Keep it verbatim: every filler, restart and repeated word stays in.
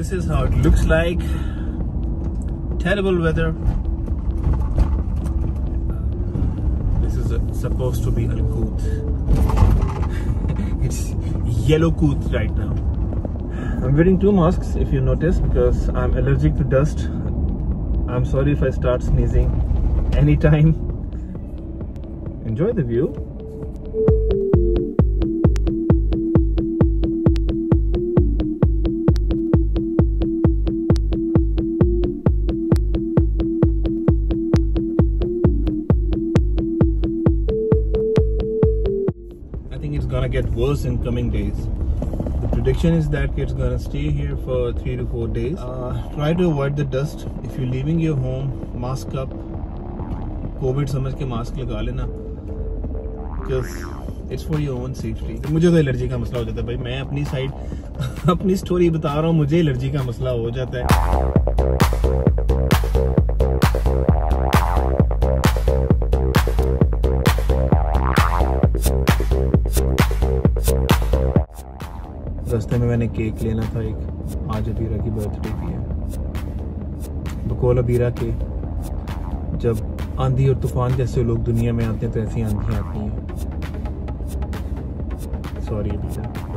this is how it looks like. Terrible weather. This is a, supposed to be Al Quoth. It's yellow Quoth right now. I'm wearing two masks if you notice because I'm allergic to dust. I'm sorry if I start sneezing anytime. Enjoy the view. I think it's gonna get worse in coming days. The prediction is that it's gonna stay here for three to four days. Uh, try to avoid the dust. If you're leaving your home, mask up. COVID समझ के mask लगा लेना. Because it's for your own safety. मुझे तो allergy का मसला हो जाता है भाई. मैं अपनी साइड अपनी स्टोरी बता रहा हूँ. मुझे एलर्जी का मसला हो जाता है. रास्ते में मैंने केक लेना था एक. आज अबीरा की बर्थडे भी है. बकौल अबीरा के जब आंधी और तूफान जैसे लोग दुनिया में आते हैं तो ऐसी आंधियां आती हैं. सॉरी अबीरा.